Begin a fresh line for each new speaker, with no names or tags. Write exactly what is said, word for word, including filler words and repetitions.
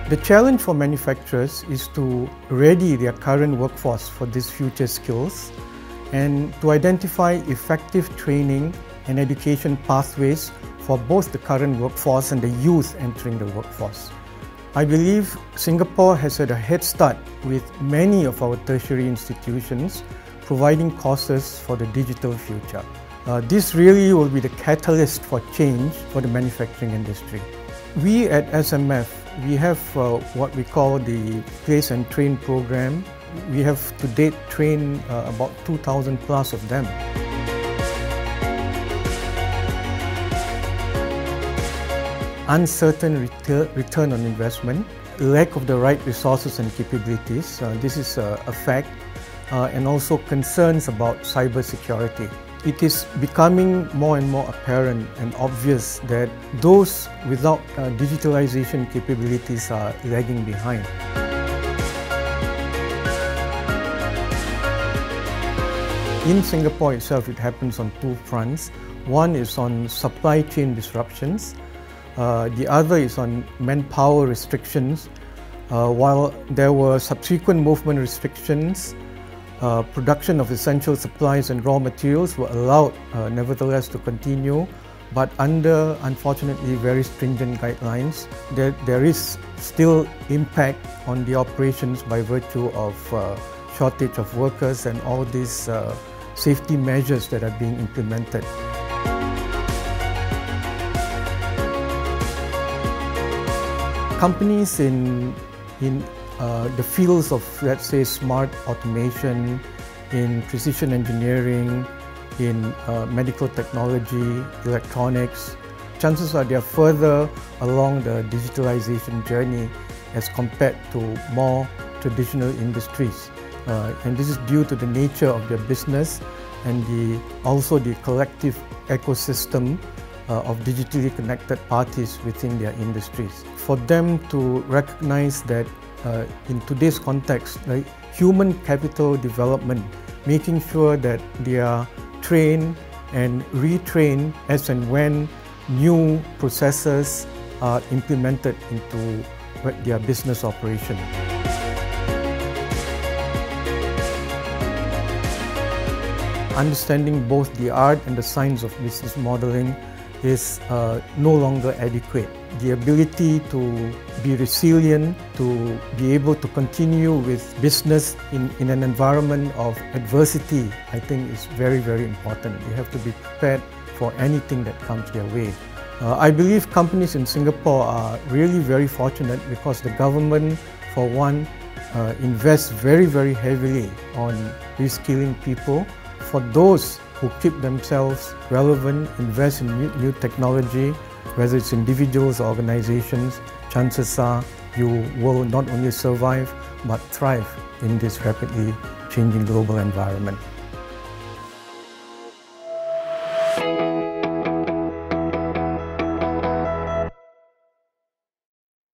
The challenge for manufacturers is to ready their current workforce for these future skills and to identify effective training and education pathways for both the current workforce and the youth entering the workforce. I believe Singapore has had a head start with many of our tertiary institutions providing courses for the digital future. Uh, this really will be the catalyst for change for the manufacturing industry. We at S M F, we have uh, what we call the Place and Train program. We have to date trained uh, about two thousand plus of them. Uncertain return, return on investment, lack of the right resources and capabilities, uh, this is a, a fact, uh, and also concerns about cyber security. It is becoming more and more apparent and obvious that those without uh, digitalization capabilities are lagging behind. In Singapore itself, it happens on two fronts. One is on supply chain disruptions. Uh, the other is on manpower restrictions. Uh, while there were subsequent movement restrictions, uh, production of essential supplies and raw materials were allowed uh, nevertheless to continue, but under unfortunately very stringent guidelines. There, there is still impact on the operations by virtue of uh, shortage of workers and all these uh, safety measures that are being implemented. Companies in, in uh, the fields of, let's say, smart automation, in precision engineering, in uh, medical technology, electronics, chances are they are further along the digitalization journey as compared to more traditional industries. Uh, and this is due to the nature of their business and the, also the collective ecosystem Uh, of digitally connected parties within their industries. For them to recognize that uh, in today's context, like human capital development, making sure that they are trained and retrained as and when new processes are implemented into their business operation. Understanding both the art and the science of business modeling is uh, no longer adequate. The ability to be resilient, to be able to continue with business in, in an environment of adversity, I think is very, very important. They have to be prepared for anything that comes their way. Uh, I believe companies in Singapore are really very fortunate because the government, for one, uh, invests very, very heavily on reskilling people. For those who keep themselves relevant, invest in new, new technology, whether it's individuals or organizations, chances are you will not only survive but thrive in this rapidly changing global environment.